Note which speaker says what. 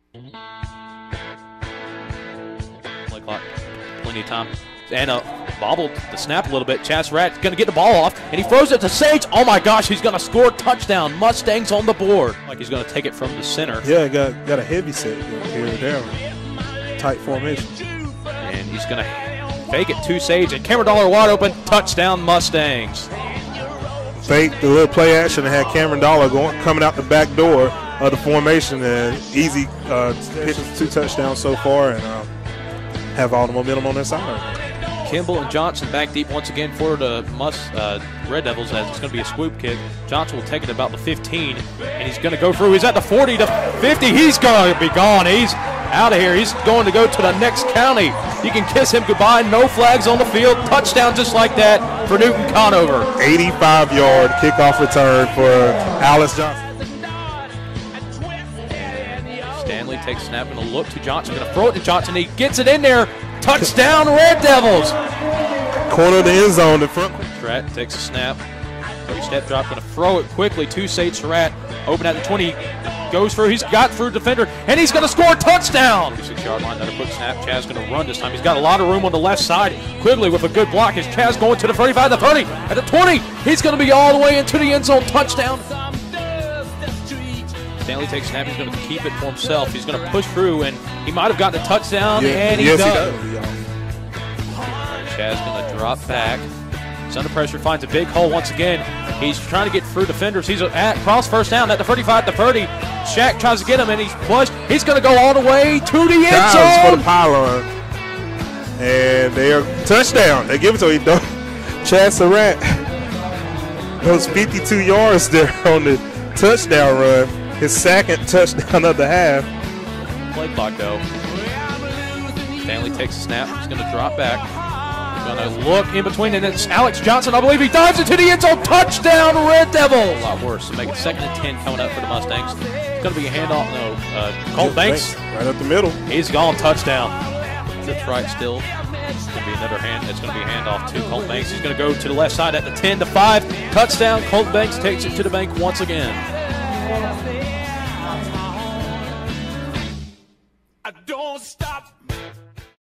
Speaker 1: Play clock, plenty of time. And bobbled the snap a little bit. Chaz Surratt's going to get the ball off, and he throws it to Sage. Oh my gosh, he's going to score. Touchdown. Mustangs on the board. Like he's going to take it from the center.
Speaker 2: Yeah, got a heavy set here or there. Tight formation.
Speaker 1: And he's going to fake it to Sage, and Cameron Dollar wide open. Touchdown, Mustangs.
Speaker 2: Fake the little play action and had Cameron Dollar coming out the back door of the formation, and easy pitches, 2 touchdowns so far, and have all the momentum on their side right now.
Speaker 1: Kimball and Johnson back deep once again for the Red Devils, as it's going to be a swoop kick. Johnson will take it about the 15, and he's going to go through. He's at the 40 to 50. He's going to be gone. He's out of here. He's going to go to the next county. You can kiss him goodbye. No flags on the field. Touchdown just like that for Newton-Conover.
Speaker 2: 85-yard kickoff return for Alice Johnson.
Speaker 1: Stanley takes a snap and a look to Johnson. Going to throw it to Johnson. He gets it in there. Touchdown, Red Devils.
Speaker 2: Corner of the end zone, the front.
Speaker 1: Surratt takes a snap. 30-step drop. Going to throw it quickly to Sage Surratt. Open at the 20. Goes through. He's got through defender, and he's going to score a touchdown. 6-yard line. Another quick snap. Chaz going to run this time. He's got a lot of room on the left side. Quigley with a good block. As Chaz going to the 35, the 30, at the 20. He's going to be all the way into the end zone. Touchdown. Stanley takes a snap. He's going to keep it for himself. He's going to push through, and he might have gotten a touchdown, and he does. He does. Chaz going to drop back. He's under pressure, finds a big hole once again. He's trying to get through defenders. He's at cross first down at the 35 to 30. Shaq tries to get him, and he's flushed. He's going to go all the way to the end zone.
Speaker 2: For the pylon. And they are touchdown. They give it to him. Chaz Surratt goes 52 yards there on the touchdown run. His second touchdown of the half.
Speaker 1: Play clock though. Stanley takes a snap. He's going to drop back. He's going to look in between, and it's Alex Johnson. I believe he dives into the end zone. Touchdown, Red Devils. A lot worse. So make it 2nd and 10 coming up for the Mustangs. It's going to be a handoff. No, Colt Banks.
Speaker 2: Right up the middle.
Speaker 1: He's gone. Touchdown. Trips right still. It's going to be another It's going to be a handoff to Colt Banks. He's going to go to the left side at the 10 to 5. Touchdown. Colt Banks takes it to the bank once again. I don't stop.